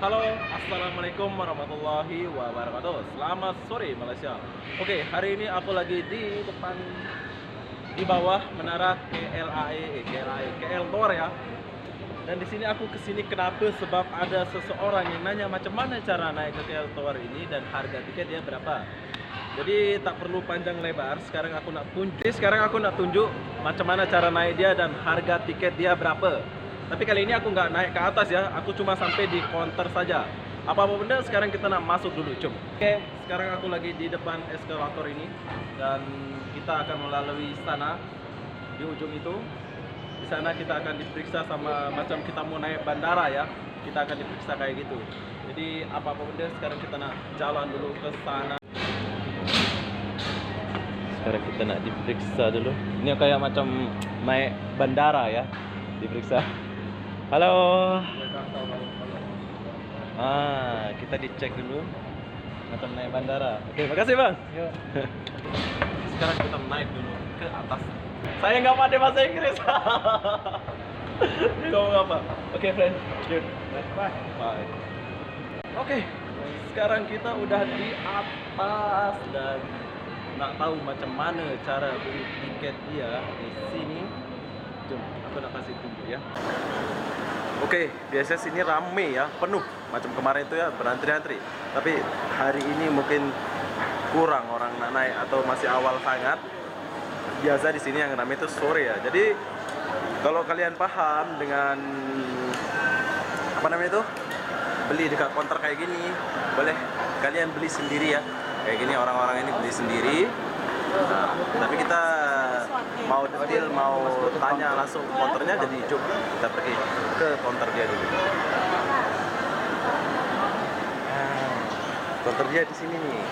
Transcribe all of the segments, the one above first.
Halo, assalamualaikum warahmatullahi wabarakatuh. Selamat sore Malaysia. Oke, hari ini aku lagi di depan, di bawah menara KL Tower ya. Dan di sini aku kesini kenapa? Sebab ada seseorang yang nanya macam mana cara naik ke KL Tower ini dan harga tiketnya berapa. Jadi tak perlu panjang lebar. Sekarang aku nak tunjuk macam mana cara naik dia dan harga tiket dia berapa. Tapi kali ini aku nggak naik ke atas ya, aku cuma sampai di counter saja. Apa-apa benda, sekarang kita nak masuk dulu, cum. Oke, sekarang aku lagi di depan eskalator ini dan kita akan melalui sana di ujung itu. Di sana kita akan diperiksa sama macam kita mau naik bandara ya. Kita akan diperiksa kayak gitu. Jadi apa-apa benda, sekarang kita nak jalan dulu ke sana. Sekarang kita nak diperiksa dulu. Ini kayak macam naik bandara ya, diperiksa. Halo. Kita dicek dulu macam naik bandara. Oke, makasih bang. Yuk. Sekarang kita naik dulu ke atas. Saya nggak pandai bahasa Inggris. Ini ngomong apa? Oke, friend. Good. Bye. Bye. Oke. Sekarang kita udah di atas dan nggak tahu macam mana cara beli tiket dia di sini. Jom, aku nak kasih tunjuk ya. Oke, biasanya sini rame ya, penuh. Macam kemarin itu ya berantri-antri. Tapi hari ini mungkin kurang orang nak naik atau masih awal sangat. Biasa di sini yang rame itu sore ya. Jadi kalau kalian paham dengan apa namanya itu, beli dekat counter kayak gini, boleh kalian beli sendiri ya. Kayak gini orang-orang ini beli sendiri. Nah, tapi kita mau detail, mau tanya langsung ke counternya, jadi coba kita pergi ke counter dia dulu. Counter dia di sini nih.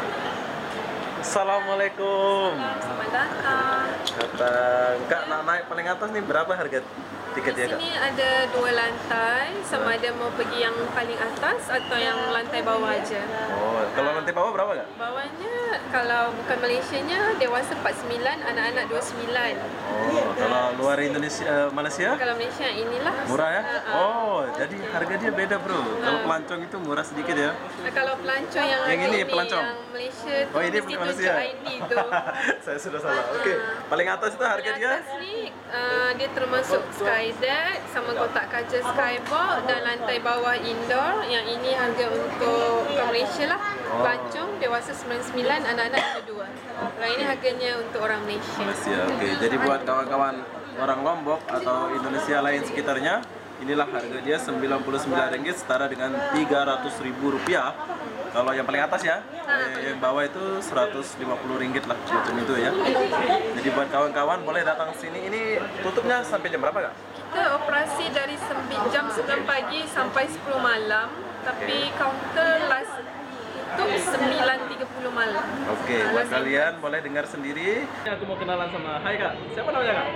Assalamualaikum. Selamat datang. Datang. Kak, nak naik paling atas nih berapa harga tiketnya, Kak? Di sini ada 2 lantai, sama ada mau pergi yang paling atas atau yang lantai bawah aja. Oh, kalau lantai bawah berapa, Kak? Bawahnya kalau bukan Malaysianya dewasa 49, anak-anak 29. Oh, kalau luar Indonesia, Malaysia? Kalau Malaysia inilah Murah ya? Oh, jadi harga dia beda, Bro. Kalau pelancong itu murah sedikit ya. Kalau pelancong yang Yang ada ini pelancong? yang Malaysia tu Oh, ini mesti Malaysia. tunjuk ID tu. Saya sudah salah. Oke. Paling atas itu harga Yang dia? atas ni dia termasuk Skydeck sama kotak kaca Skybox dan lantai bawah indoor. Yang ini harga untuk ke Malaysia lah. Pelancong dewasa 99, anak-anak 22. Kalau ini harganya untuk orang Malaysia. Malaysia. Oke. Jadi buat kawan-kawan orang Lombok atau Indonesia lain sekitarnya, inilah harga dia Rp99 setara dengan Rp300.000. Kalau yang paling atas ya, yang bawah itu Rp150 lah, macam itu ya. Jadi buat kawan-kawan boleh datang sini. Ini tutupnya sampai jam berapa, Kak? Kita operasi dari jam 9 pagi sampai 10 malam. Tapi counter last tutup 9.30 malam. Oke, buat kalian boleh dengar sendiri. Aku mau kenalan sama, hai Kak, siapa namanya Kak?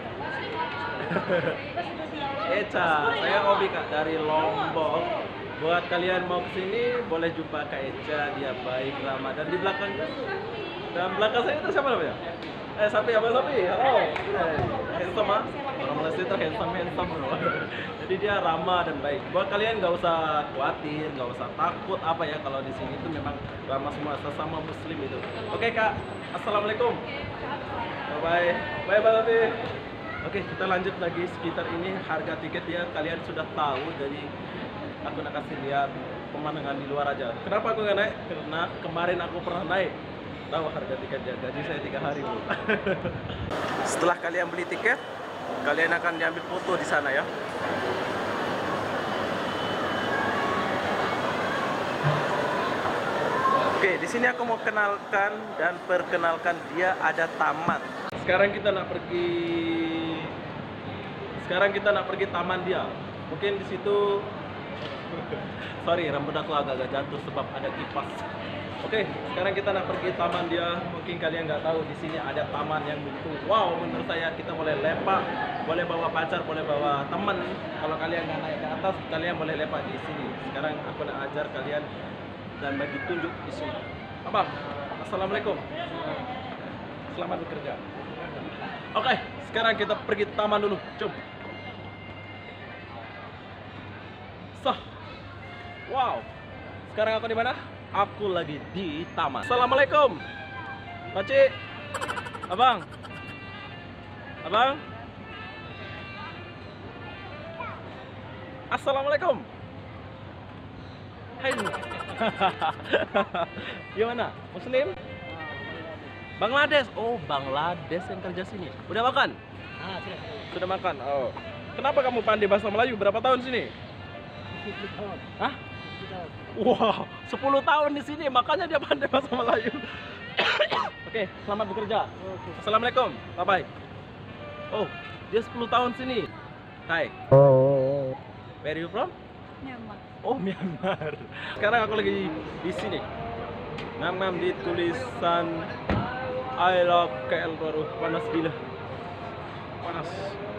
Eca, saya Obi Kak dari Lombok. Buat kalian mau kesini boleh jumpa Kak Eca, dia baik, ramah. Dan di belakang saya itu siapa namanya? Sapi, apa Sapi? Halo. Handsome ah. Orang Malaysia itu handsome bro. Jadi dia ramah dan baik. Buat kalian nggak usah khawatir, nggak usah takut apa ya, kalau di sini itu memang ramah semua, sesama Muslim itu. Oke Kak, assalamualaikum. Bye bye Pak Sapi. Oke, kita lanjut lagi. Sekitar ini harga tiket ya kalian sudah tahu. Jadi aku nak kasih lihat pemandangan di luar aja. Kenapa aku nggak naik? Karena kemarin aku pernah naik. Tahu harga tiketnya, gaji saya 3 hari bu. Setelah kalian beli tiket, kalian akan diambil foto di sana ya. Oke, di sini aku mau kenalkan dan perkenalkan dia ada taman. Sekarang kita nak pergi taman dia. Mungkin di situ sorry, rambut aku agak-agak jatuh sebab ada kipas. Oke, sekarang kita nak pergi taman dia. Mungkin kalian nggak tahu di sini ada taman yang begitu wow. Menurut saya kita boleh lepak, boleh bawa pacar, boleh bawa teman. Kalau kalian nggak naik ke atas, kalian boleh lepak di sini. Sekarang aku nak ajar kalian dan bagi tunjuk di sini. Abang, assalamualaikum. Selamat bekerja. Oke, sekarang kita pergi taman dulu. Jom. Sah. Wow. Sekarang aku di mana? Aku lagi di taman. Assalamualaikum. Pakcik. Abang. Abang. Assalamualaikum. Hai. Gimana? Muslim? Bangladesh. Oh, Bangladesh yang kerja sini. Udah makan? Sudah makan. Oh. Kenapa kamu pandai bahasa Melayu? Berapa tahun sini? 10 tahun. Hah? 10 tahun. Wow, 10 tahun di sini, makanya dia pandai bahasa Melayu. Oke, selamat bekerja. Assalamualaikum. Bye bye. Oh, dia 10 tahun sini. Hai. Where you from? Myanmar. Oh, Myanmar. Sekarang aku lagi di sini. Nam di tulisan I love KL baru. Panas gila. Panas.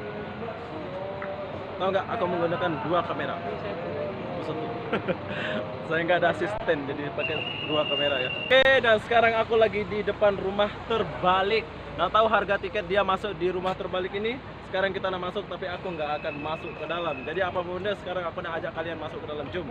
Tahu nggak? Aku menggunakan 2 kamera. Satu. Saya nggak ada asisten, jadi pakai 2 kamera ya. Oke, dan sekarang aku lagi di depan rumah terbalik. Nggak tahu harga tiket dia masuk di rumah terbalik ini. Sekarang kita nak masuk, tapi aku nggak akan masuk ke dalam. Jadi apa bunda, sekarang aku nak ajak kalian masuk ke dalam. Jom.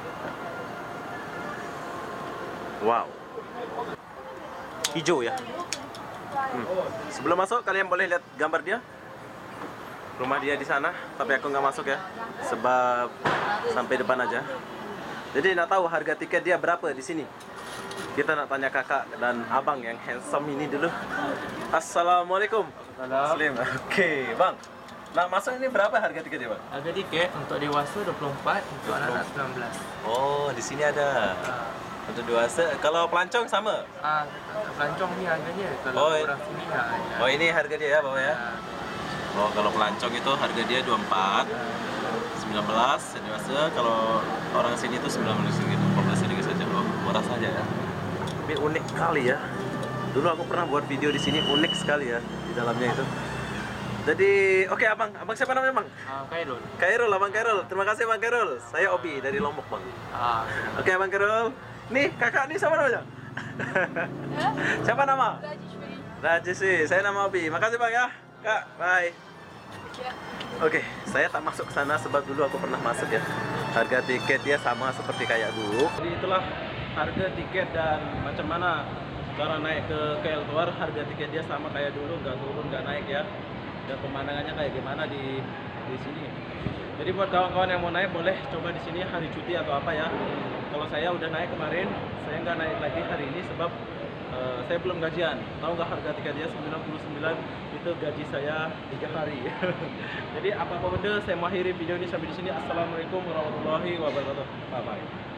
Wow. Hijau ya. Sebelum masuk, kalian boleh lihat gambar dia. Rumah dia di sana, tapi aku nggak masuk ya, sebab sampai depan aja. Jadi nak tahu harga tiket dia berapa di sini. Kita nak tanya kakak dan abang yang handsome ini dulu. Assalamualaikum. Muslim. Oke, bang. Nak masuk ini berapa harga tiket dia, bang? Harga tiket untuk dewasa 24, untuk anak-anak 19. Oh, di sini ada. Untuk dewasa. Kalau pelancong sama? Pelancong ni harganya, Oh, kalau orang sini ada. Oh, ini harga dia ya, bawah ya. Oh, kalau pelancong itu harga dia 24, 19 dewasa. Kalau orang sini itu 19 gitu, 14 ringgit saja. Oh, murah saja ya. Tapi unik kali ya. Dulu aku pernah buat video di sini, unik sekali ya di dalamnya itu. Jadi, oke abang siapa namanya bang? Khairul. Khairul, abang Khairul. Terima kasih bang Khairul. Saya Obi dari Lombok bang. Oke abang Khairul. Nih kakak nih siapa namanya? Siapa nama? Rajiswi. Saya nama Obi. Makasih bang ya. Kak, bye. Oke, saya tak masuk ke sana sebab dulu aku pernah masuk ya. Harga tiket dia sama seperti kayak dulu. Jadi itulah harga tiket dan macam mana cara naik ke KL Tower. Harga tiket dia sama kayak dulu, nggak turun, nggak naik ya. Dan pemandangannya kayak gimana di sini. Jadi buat kawan-kawan yang mau naik boleh coba di sini hari cuti atau apa ya. Kalau saya udah naik kemarin, saya nggak naik lagi hari ini sebab saya belum gajian. Tahu nggak harga tiketnya 99 itu gaji saya 3 hari. Jadi apa-apa benda saya mau akhiri video ini sampai di sini. Assalamualaikum warahmatullahi wabarakatuh. Bye bye.